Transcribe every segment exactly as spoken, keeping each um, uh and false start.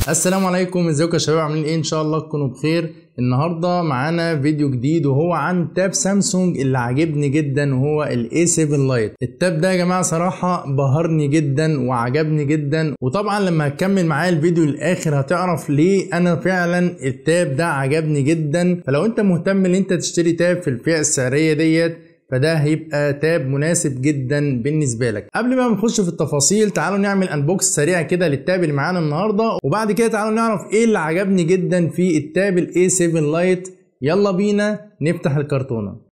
السلام عليكم، ازيكم يا شباب؟ عاملين ايه؟ ان شاء الله تكونوا بخير. النهارده معانا فيديو جديد وهو عن تاب سامسونج اللي عاجبني جدا وهو الاي سبعة لايت. التاب ده يا جماعه صراحه بهرني جدا وعجبني جدا، وطبعا لما هتكمل معايا الفيديو للاخر هتعرف ليه انا فعلا التاب ده عجبني جدا. فلو انت مهتم ان انت تشتري تاب في الفئه السعريه ديت فده هيبقى تاب مناسب جدا بالنسبه لك. قبل ما نخش في التفاصيل تعالوا نعمل انبوكس سريع كده للتاب اللي معانا النهارده، وبعد كده تعالوا نعرف ايه اللي عجبني جدا في التاب الاي سبعة لايت. يلا بينا نفتح الكرتونه.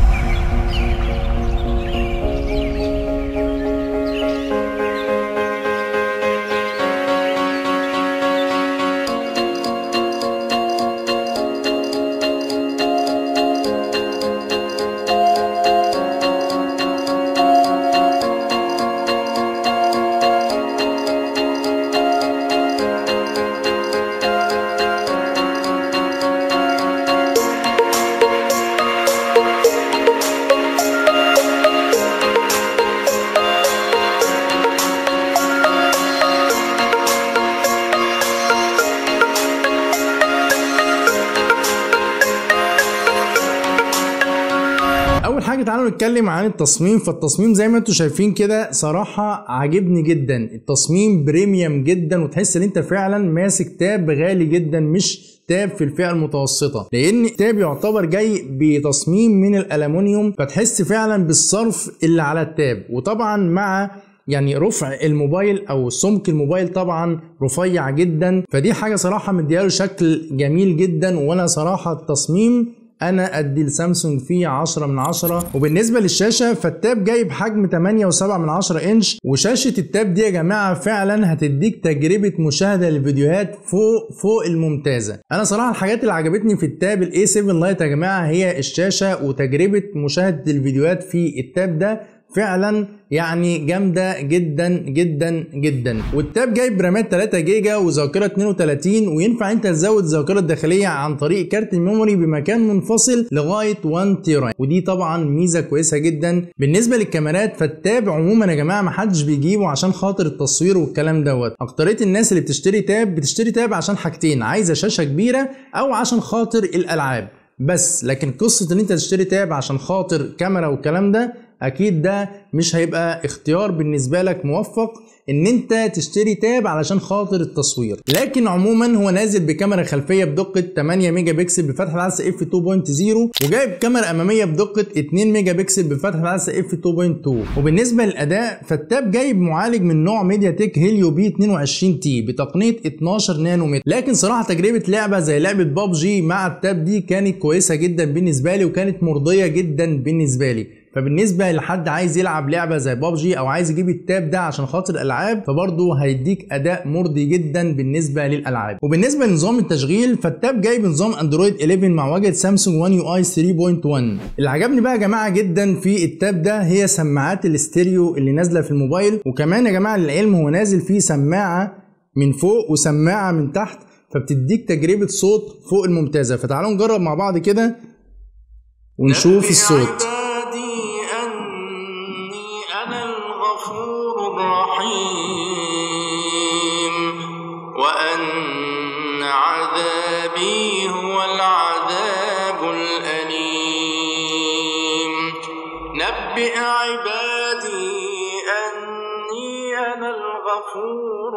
اول حاجه تعالوا نتكلم عن التصميم. فالتصميم زي ما انتم شايفين كده صراحه عاجبني جدا، التصميم بريميوم جدا وتحس ان انت فعلا ماسك تاب غالي جدا مش تاب في الفئه المتوسطه، لان التاب يعتبر جاي بتصميم من الالومنيوم فتحس فعلا بالصرف اللي على التاب. وطبعا مع يعني رفع الموبايل او سمك الموبايل طبعا رفيع جدا، فدي حاجه صراحه مدياله شكل جميل جدا. وانا صراحه التصميم انا ادي لسامسونج فيه عشرة من عشرة. وبالنسبه للشاشه فالتاب جاي بحجم تمانية وسبعة من عشرة انش، وشاشه التاب دي يا جماعه فعلا هتديك تجربه مشاهده للفيديوهات فوق فوق الممتازه. انا صراحه الحاجات اللي عجبتني في التاب الاي سبعة لايت يا جماعه هي الشاشه وتجربه مشاهده الفيديوهات في التاب ده فعلا يعني جامده جدا جدا جدا. والتاب جايب رامات تلاتة جيجا وذاكره اتنين وتلاتين، وينفع انت تزود الذاكره الداخليه عن طريق كارت الميموري بمكان منفصل لغايه واحد تيرا، ودي طبعا ميزه كويسه جدا. بالنسبه للكاميرات فالتاب عموما يا جماعه محدش بيجيبه عشان خاطر التصوير والكلام دوت. اكتريه الناس اللي بتشتري تاب بتشتري تاب عشان حاجتين، عايزه شاشه كبيره او عشان خاطر الالعاب بس. لكن قصه ان انت تشتري تاب عشان خاطر كاميرا والكلام ده اكيد ده مش هيبقى اختيار بالنسبه لك موفق ان انت تشتري تاب علشان خاطر التصوير. لكن عموما هو نازل بكاميرا خلفيه بدقه تمانية ميجا بكسل بفتح العدسه اف اتنين نقطة صفر، وجايب كاميرا اماميه بدقه اتنين ميجا بكسل بفتح العدسه اف اتنين نقطة اتنين. وبالنسبه للاداء فالتاب جايب معالج من نوع ميديا تك هيليو بي اتنين وعشرين تي بتقنيه اتناشر نانومتر. لكن صراحه تجربه لعبه زي لعبه بابجي مع التاب دي كانت كويسه جدا بالنسبه لي وكانت مرضيه جدا بالنسبه لي. فبالنسبه لحد عايز يلعب لعبه زي بابجي او عايز يجيب التاب ده عشان خاطر الالعاب فبرضه هيديك اداء مرضي جدا بالنسبه للالعاب. وبالنسبه لنظام التشغيل فالتاب جايب نظام اندرويد حداشر مع واجهه سامسونج وان يو اي تلاتة نقطة واحد. اللي عجبني بقى يا جماعه جدا في التاب ده هي سماعات الاستيريو اللي نازله في الموبايل. وكمان يا جماعه للعلم هو نازل فيه سماعه من فوق وسماعه من تحت، فبتديك تجربه صوت فوق الممتازه. فتعالوا نجرب مع بعض كده ونشوف الصوت. وأن عذابي هو العذاب الأليم. نبئ عبادي أني أنا الغفور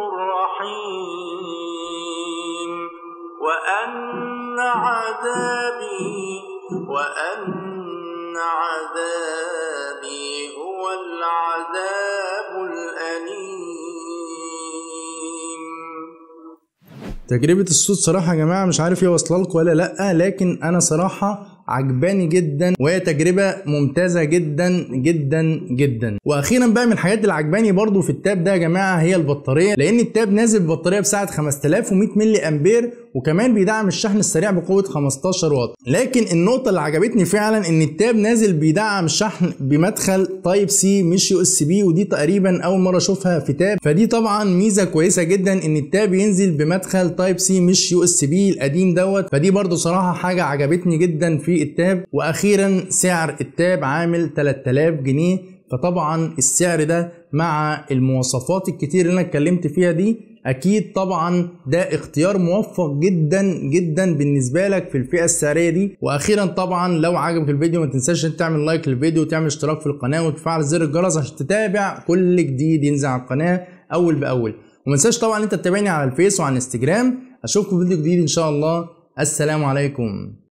الرحيم وأن عذابي وأن عذابي هو العذاب الأليم. تجربة الصوت صراحة يا جماعة مش عارف هي واصلة لكم ولا لأ، لكن أنا صراحة عجباني جدا وهي تجربه ممتازه جدا جدا جدا. واخيرا بقى من الحاجات اللي عجباني برضو في التاب ده يا جماعه هي البطاريه، لان التاب نازل ببطاريه بسعه خمسة آلاف ومية ملي امبير، وكمان بيدعم الشحن السريع بقوه خمستاشر واط. لكن النقطه اللي عجبتني فعلا ان التاب نازل بيدعم الشحن بمدخل تايب سي مش يو اس بي، ودي تقريبا اول مره اشوفها في تاب، فدي طبعا ميزه كويسه جدا ان التاب ينزل بمدخل تايب سي مش يو اس بي القديم دوت، فدي برضو صراحه حاجه عجبتني جدا في التاب. واخيرا سعر التاب عامل تلاتة آلاف جنيه، فطبعا السعر ده مع المواصفات الكتير اللي انا اتكلمت فيها دي اكيد طبعا ده اختيار موفق جدا جدا بالنسبه لك في الفئه السعريه دي. واخيرا طبعا لو عجبك الفيديو ما تنساش ان تعمل لايك للفيديو وتعمل اشتراك في القناه وتفعل زر الجرس عشان تتابع كل جديد ينزل على القناه اول باول. وما تنساش طبعا انت تتابعني على الفيس وعلى الانستجرام. اشوفكم في فيديو جديد ان شاء الله. السلام عليكم.